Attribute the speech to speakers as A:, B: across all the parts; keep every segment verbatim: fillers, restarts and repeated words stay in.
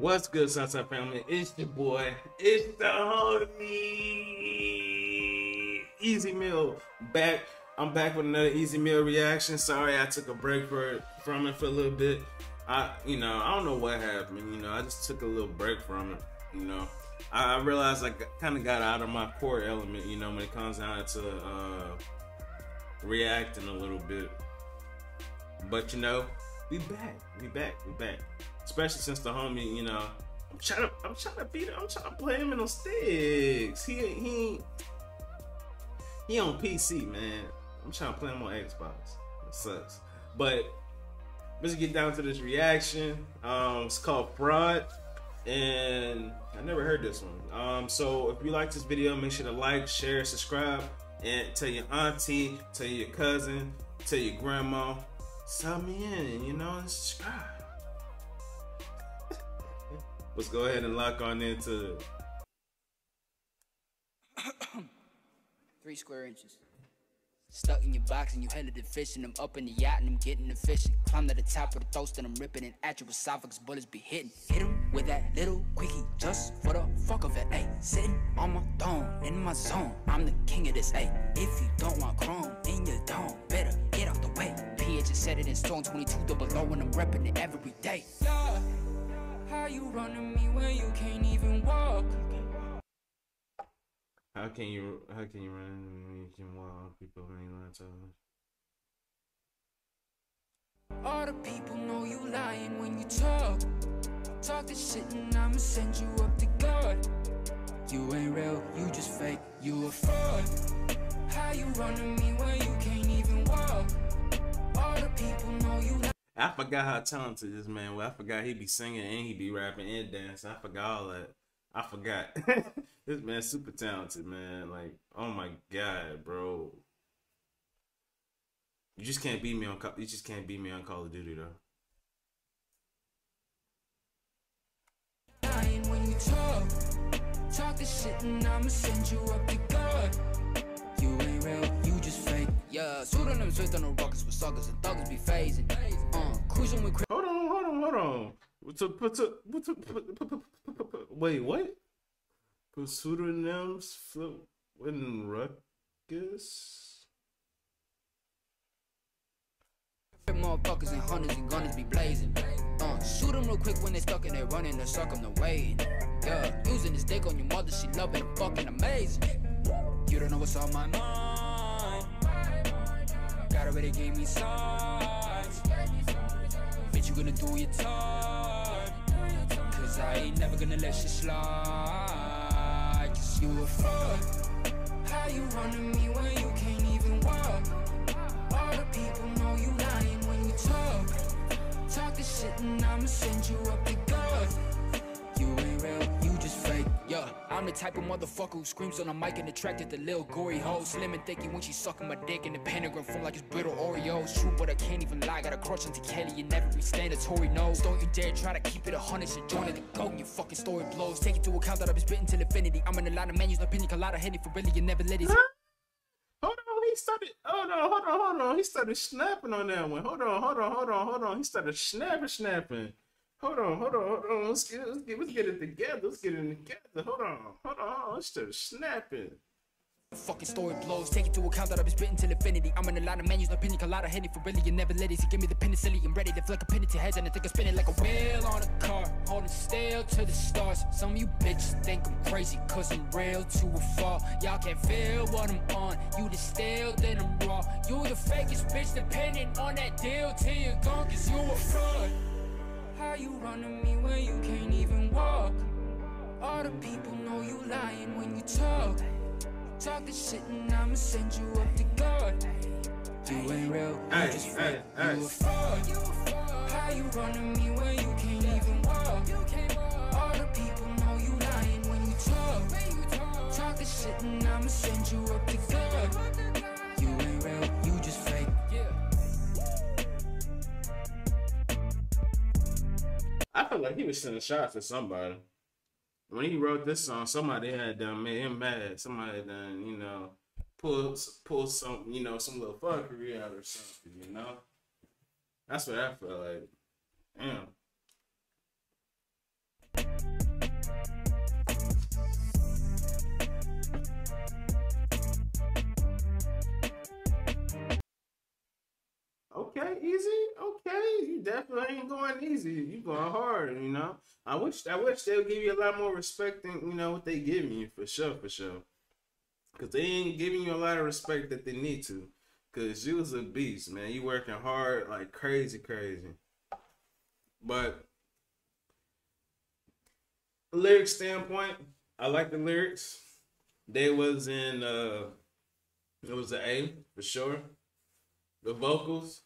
A: What's good, Southside family? It's your boy. It's the homie Easy Meal back. I'm back with another Easy Meal reaction. Sorry, I took a break for it, from it for a little bit. I, you know, I don't know what happened. You know, I just took a little break from it. You know, I, I realized I kind of got out of my core element. You know, when it comes down to uh, reacting a little bit. But you know, we back. We back. We back. Especially since the homie, you know, I'm trying to, I'm trying to beat him. I'm trying to play him in those sticks. He, he, he on P C, man. I'm trying to play him on Xbox. It sucks. But let's get down to this reaction. Um, it's called Fraud, and I never heard this one. Um, so if you like this video, make sure to like, share, subscribe, and tell your auntie, tell your cousin, tell your grandma, sub me in, you know, and subscribe. Let's go ahead and lock on into it.
B: Three square inches. Stuck in your box and you headed to fishing. I'm up in the yacht and I'm getting the fishing. Climb to the top of the toast and I'm ripping it at your esophagus. Bullets be hitting. Hit him with that little quickie just for the fuck of it. Ayy, sitting on my throne in my zone. I'm the king of this. Ayy, if you don't want chrome in your dome, better get out the way. P H has said it in stone twenty-two double O and I'm repping it every day. Yeah. How you running me when you can't even walk?
A: How can you how can you run when you can walk? People ain't lying to us.
B: All the people know you lying when you talk. Talk this shit and I'ma send you up to God. You ain't real, you just fake, you a fraud. How you running me when you can't even walk? All the people know you lying.
A: I forgot how talented this man was. I forgot he be singing and he be rapping and dancing. I forgot all that. I forgot. This man's super talented, man. Like, oh my god, bro. You just can't beat me on. You just can't beat me on Call of Duty, though.
B: When you talk, talk this shit and I'ma send you up to God. You ain't real, you just fake. Yeah, suit on them straight on the rockets with suckers and thuggers be phasing. Uh, cruising with.
A: Hold on, hold on, hold on. What's up? What's up? What's up? Wait, what? Put pseudonyms float in ruckus.
B: Motherfuckers and hunters and gunners be blazing. Uh, shoot them real quick when they stuck and they running, they're suck them the way. Yeah, using this dick on your mother, she loving and fucking amazing. You don't know what's on my mind. God already gave me signs. Bitch, you gonna do your time. Cause I ain't never gonna let you slide. Cause you a fraud. How you running me when you can't even walk? All the people know you lying when you talk. Talk this shit and I'ma send you up to God. You ain't real, you just fake. Yeah, I'm the type of motherfucker who screams on a mic and attracted to little gory hoes. Slim and thicky when she sucking my dick in the pentagram form like it's brittle Oreos. True, but I can't even lie. Got a crush on T. Kelly and every standatory nose. Don't you dare try to keep it a hundred. Should join it to go and your fucking story blows. Take into account that I've been spitting till infinity. I'm in a lot of menus, no pina colada, Henny for really, you never let it.
A: Hold on, he started. Hold on, hold on, hold on. He started snapping on that one. Hold on, hold on, hold on, hold on. He started snapping, snapping. Hold on, hold on, hold on. Let's get, let's get, let's get it together. Let's get it together. Hold on, hold on, hold on. Let's start snapping.
B: Fucking story blows. Take into account that I've been spitting till infinity. I'm in a lot of menus, no pina colada, Henny for really, you never let it. So give me the penicillin, I'm ready to flick a pin into heads and I think I spin it like a wheel on a car, holding still to the stars. Some of you bitches think I'm crazy cause I'm real to a fault. Y'all can't feel what I'm on. You the stale, then I'm raw. You the fakest bitch depending on that deal till you're gone cause you a fraud. How you running me when you can't even walk? All the people know you lying when you talk. Talk this shit and I'ma send you up to God. You ain't real, you
A: Hey,
B: just
A: hey,
B: fake.
A: hey.
B: You a fraud. How you running me when you can't even walk? All the people know you lying when you talk. Talk this shit and I'ma send you up to God. You ain't real, you just fake.
A: I feel like he was sending shots at somebody. When he wrote this song, somebody had done made him mad. Somebody done, you know, pull pull some, you know, some little fuckery out or something, you know. That's what I feel like. Damn. Okay, easy. Okay, you definitely ain't going easy. You going hard, you know. I wish I wish they would give you a lot more respect than you know what they giving you for sure, for sure. Cause they ain't giving you a lot of respect that they need to. Cause you was a beast, man. You working hard like crazy, crazy. But lyric standpoint, I like the lyrics. They was in uh it was an A for sure. The vocals.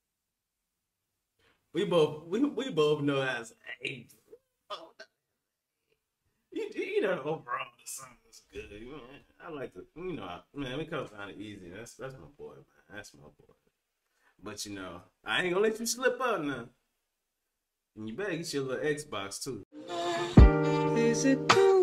A: We both we we both know that's A. You, you know overall the song was good. Man. I like the you know man it comes down to easy. That's that's my boy, man. That's my boy. But you know, I ain't gonna let you slip up now. And you better get your little Xbox too. Is it